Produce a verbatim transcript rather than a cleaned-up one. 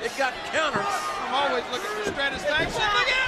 It got countered. I'm always looking for stratisfaction. Look out!